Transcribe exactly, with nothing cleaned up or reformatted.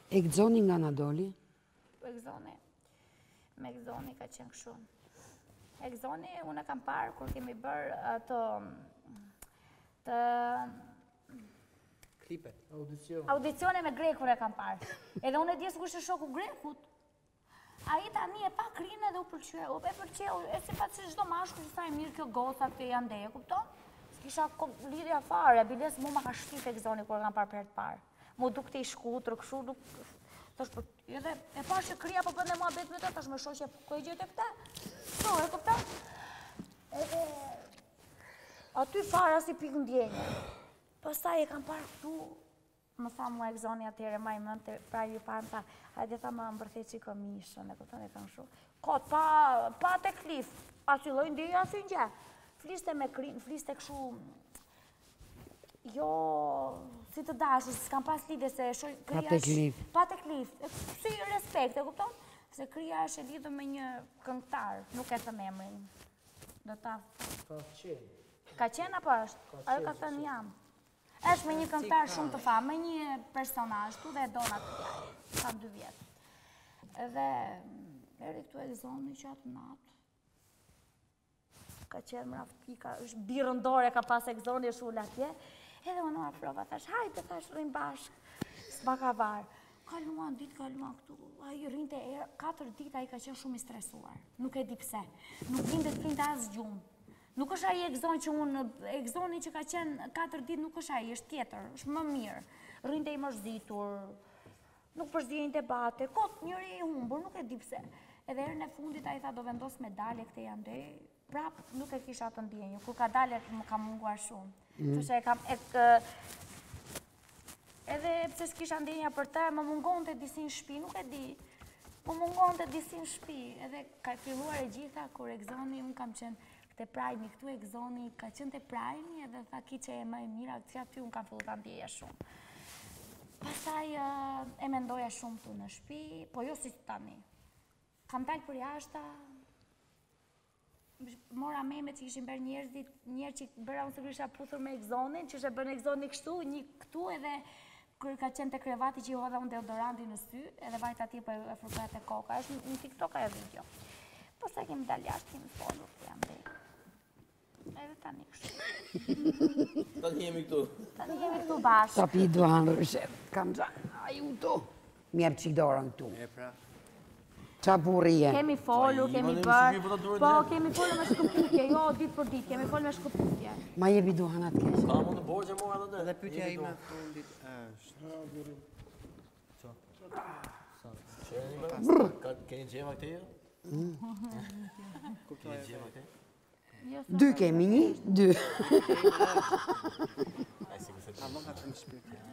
E Gzoni nga na doli? Gzoni, me Gzoni ka qenë kështu. E Gzoni, unë e kam parë kur kemi bërë ato të... Klipe, audicione. Audicione me Grekun e kam parë. Edhe unë e di se kush është shoku Grekut. Ai tani e pa krinë edhe u pëlqeu, e pëlqeu, e si pa që çdo mashkull sa e mirë kjo goca këtë janë ndeje, kupton? S'kisha lidhja fare, biles mu ma ka shtit e Gzoni kur e kam parë për të parë. Mu dukte i shkutër, kështu nuk... Edhe e pa që kria po bënde mua bet me të, tash me shoqe ku e gjete këta. So, e kupton? Edhe... Aty fara si pikë ndjenje. Pastaj e kam parë këtu, më tha mua e Gzoni atyre, ma i mënte, pra ju parë, tha, hajde tha më mbërthe që i komishën, e këtën e kam shu. Kot, pa te klif, asiloj ndihja si nje. Fliste me krinë, fliste këshu, jo, si të dashë, s'kam pas lidhe se shoj, Pa te klif. Pa te klif, si respekt, e kupton? Se kria është e lidhë me një këngëtar, nuk e thëm emrin. Do ta... Ka qenë. Ka qenë apo është? Ajo ka thënë jam. Është me një këngëtar shumë të famë, me një personazh tu dhe e dona të tjaj. Kam dy vjetë. Edhe, eri këtu e Gzoni që atë natë. Ka qenë mraft pika, është birëndore ka pas e Gzoni, është ullë atje. Edhe unë në afrova, thash, hajde, thash, rrim bashkë. S'ma ka varë. Kaluan, ditë kaluan këtu. A i rrinte erë, katër ditë a i ka qenë shumë i stresuar. Nuk e di pse. Nuk vinte të printe asë gjumë. Nuk është aji e Gzoni që unë, e Gzoni që ka qenë katër ditë nuk është aji, është tjetër, është më mirë. Rrinte i mërzitur, nuk përzijin debate, kot njëri i humbur, nuk e di pse. Edhe erën e fundit a i tha do vendos medalje këte janë dhe, prap nuk e kisha të ndjenjë, kur ka dalje më ka munguar shumë. Qëse e kam, edhe pse s'kisha ndjenja për të, më mungon të disi në shpi, nuk e di, më mungon të disi në shpi, edhe ka filluar e gjitha, kur e Gzoni, unë kam qenë te prajmi, këtu e Gzoni ka qenë te prajmi edhe tha ki që e më e mira, që aty unë kam fillu të ndjeja shumë. Pastaj e mendoja shumë tu në shpi, po jo si tani. Kam dalë për jashta, mora meme që kishin bërë njerëzit, njerë që bëra unë se kërësha puthur me Gzonin, që shë bërë në Gzoni kështu, një këtu edhe kërë ka qenë të krevati që i hodha unë deodoranti në sy, edhe vajta atje për e fërkajat e koka, është në TikTok ajo video. Pastaj kemi dalë jashtë, kemi folur, të jam dhe. Edhe tani kështu. Tani jemi këtu. Tani jemi këtu bashkë. Ta pi duhan rëshet, kam qanë, ajuto. Mjerë qik dorën këtu. E pra. Qa burri je? Kemi folur, kemi bërë, po kemi folur me shkëputje, jo ditë për ditë, kemi folur me shkëputje. Ma jebi duhan atë kesh. Ka mund të borgje mora dhe dhe. Edhe pyetja ime fundit është. Ço? Qeni me? Keni gjema këte jo? Keni gjema këte? Dy kemi një, dy. A më ka të më shpirtja.